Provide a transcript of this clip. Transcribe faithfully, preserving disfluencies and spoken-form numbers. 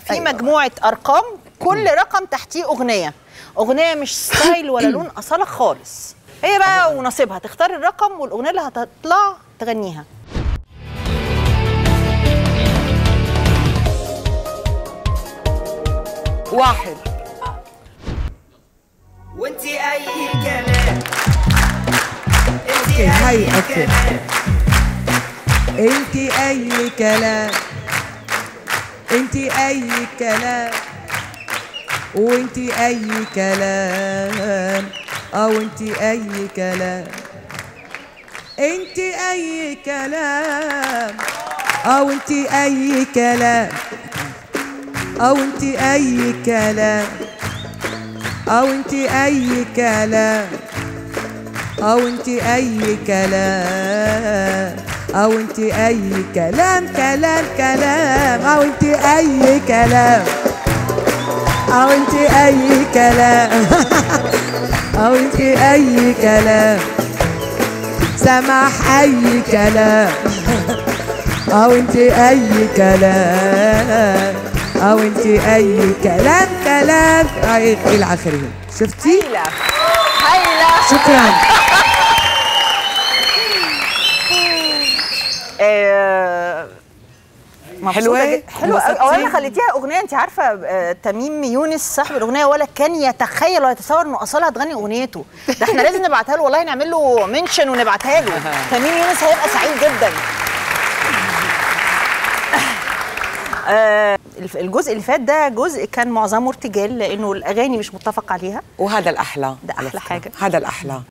في أيوة. مجموعه ارقام، كل رقم تحتيه اغنيه، اغنيه مش ستايل ولا لون اصاله خالص. هي بقى ونصيبها تختار الرقم والاغنيه اللي هتطلع تغنيها. واحد. وانتي اي كلام. اوكي هاي اوكي. انتي اي كلام، انتي اي كلام، وانتي اي كلام، او انتي اي كلام، انتي اي كلام، او انتي اي كلام، او انتي اي كلام، او انتي اي كلام، او انتي اي كلام، او انتي اي كلام كلام كلام، او انتي اي كلام، او انتي اي كلام، او انتي اي كلام، سمح اي كلام، او انتي اي كلام، او انتي اي كلام كلام الى اخره. شفتي؟ هايله هايله. شكرا. حلوه حلوه اولا خليتيها اغنيه. انت عارفه تميم يونس صاحب الاغنيه ولا كان يتخيل ولا يتصور انه اصاله هتغني اغنيته. ده احنا لازم نبعتها له والله، نعمل له منشن ونبعتها له. تميم يونس هيبقى سعيد جدا. الجزء اللي فات ده جزء كان معظمه ارتجال لانه الاغاني مش متفق عليها، وهذا الاحلى. ده احلى حاجه، هذا الاحلى.